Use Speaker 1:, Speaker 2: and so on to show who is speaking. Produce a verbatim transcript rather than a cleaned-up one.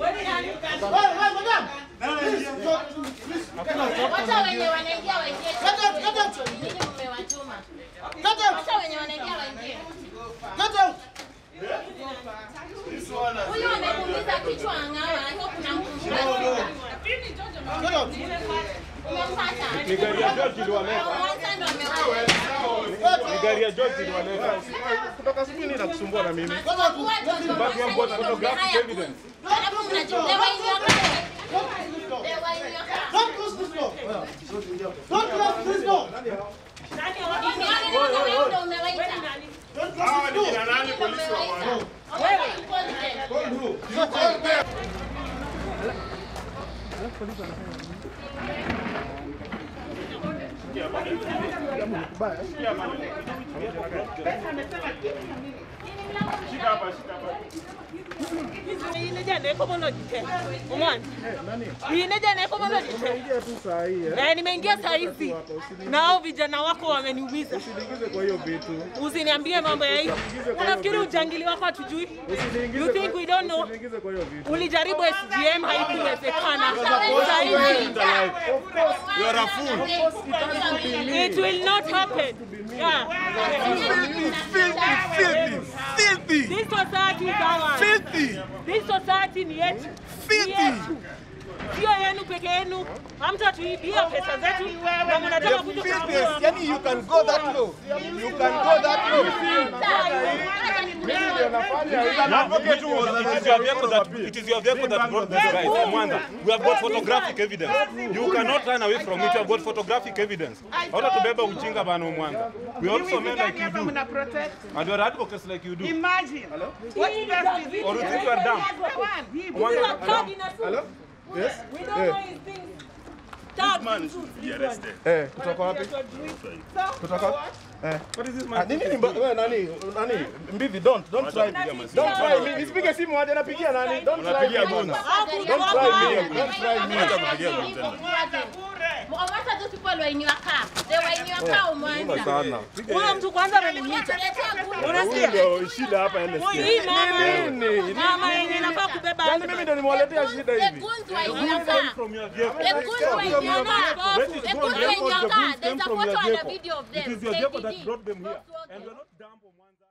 Speaker 1: Wacha wenye wanaingia waingie. Nini mmewatuma? Wacha wenye wanaingia waingie. Huyu amekuuliza kichwa angawa, hapo kuna mtu. Umempata?
Speaker 2: Ni gari ya George iliwaleta. Ni gari ya George iliwaleta. Kutoka siku nini nakusumbua na mimi? But you have got photographic evidence.
Speaker 1: Hapo mnajilewa hivi hapa. Lewa hivi hapa.
Speaker 3: Don't close this door. Don't close this door.
Speaker 1: Nani wewe ndio umewaita?
Speaker 3: Don't close this door.
Speaker 2: Ni nani polisi wa wana?
Speaker 1: Wewe
Speaker 4: Ini jana iko bolo jite. Umeona? Ini jana iko bolo jite.
Speaker 2: Nimeingia tu saa hii eh.
Speaker 4: Na nimeingia saa hizi. Na hao vijana wako wameniumiza.
Speaker 2: Usiniingize kwa hiyo vitu.
Speaker 4: Usiniambie mambo ya hivi. Unafikiri ujangili wako hatujui? You think we don't know?
Speaker 2: Usiniingize kwa hiyo vitu.
Speaker 4: Ulijaribu S G M haikuwezekana. Saa hizi.
Speaker 2: You are a fool.
Speaker 4: It will not happen. Yeah.
Speaker 2: Filthy, filthy, filthy.
Speaker 4: This society is ours.
Speaker 2: Filthy.
Speaker 4: This society ni yetu.
Speaker 2: Filthy.
Speaker 4: Sio yenu peke yenu. Hamtatuibia pesa zetu. Na mnataka kuja kuchukua.
Speaker 2: Yani you can go that low. You can go that low. Mimi ndio nafanya hivi.
Speaker 5: It is your vehicle that brought these guys. Mwanda, we have got photographic evidence. You cannot run away from it. You have got photographic evidence. Hata tubeba ujinga bana Mwanda. We also men like you do. And you are advocates like you do.
Speaker 6: Imagine. Hello? What best is it?
Speaker 5: Or you think you are dumb?
Speaker 2: Hello? Yes?
Speaker 4: We don't know his things. This man should be arrested.
Speaker 2: Eh, kutoka wapi? Kutoka wapi? Eh. What is this man? Nini wewe nani? Nani? Mbivi, don't don't try. Don't try me. Nisipige simu hadi napigia nani? Don't try me. Don't try me. Don't try me.
Speaker 1: Mwamata tu tupo lwaini waka. Lwaini waka umwanza.
Speaker 2: Sana.
Speaker 4: Huyo mtu kwanza ameniita.
Speaker 2: Unasikia? Ndio shida hapa L S K.
Speaker 4: Hii mama nini? Mama yenye inafaa kubeba.
Speaker 2: Yaani mimi ndio nimewaletea shida hivi.
Speaker 1: The goons were in your car. The goons were in your car. The goons were in your car. There's a photo and a video of them.
Speaker 5: It is your vehicle that brought them here. And we are not dumb or